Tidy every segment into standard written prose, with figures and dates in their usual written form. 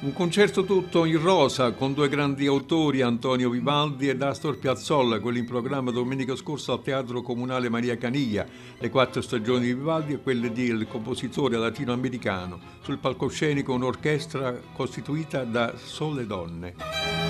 Un concerto tutto in rosa con due grandi autori, Antonio Vivaldi ed Astor Piazzolla, quelli in programma domenica scorsa al Teatro Comunale Maria Caniglia, le 4 stagioni di Vivaldi e quelle del compositore latinoamericano. Sul palcoscenico un'orchestra costituita da sole donne.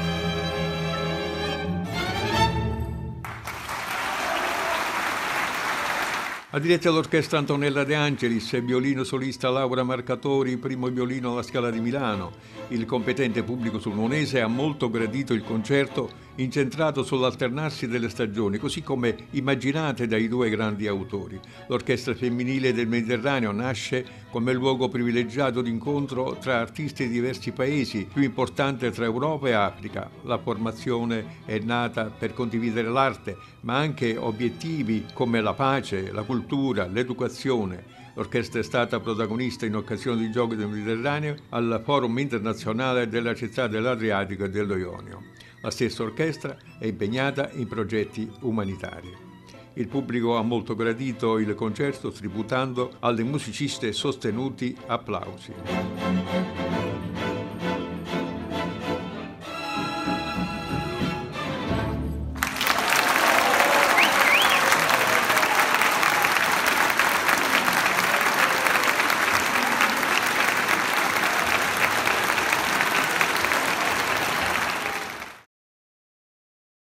Ha diretto l'orchestra Antonella De Angelis, violino solista Laura Marcatori, primo violino alla Scala di Milano. Il competente pubblico sulmonese ha molto gradito il concerto incentrato sull'alternarsi delle stagioni, così come immaginate dai due grandi autori. L'Orchestra Femminile del Mediterraneo nasce come luogo privilegiato d'incontro tra artisti di diversi paesi, più importante tra Europa e Africa. La formazione è nata per condividere l'arte, ma anche obiettivi come la pace, la cultura, l'educazione. L'orchestra è stata protagonista in occasione dei Giochi del Mediterraneo al Forum internazionale della città dell'Adriatico e dello Ionio. La stessa orchestra è impegnata in progetti umanitari. Il pubblico ha molto gradito il concerto, tributando alle musiciste sostenuti applausi.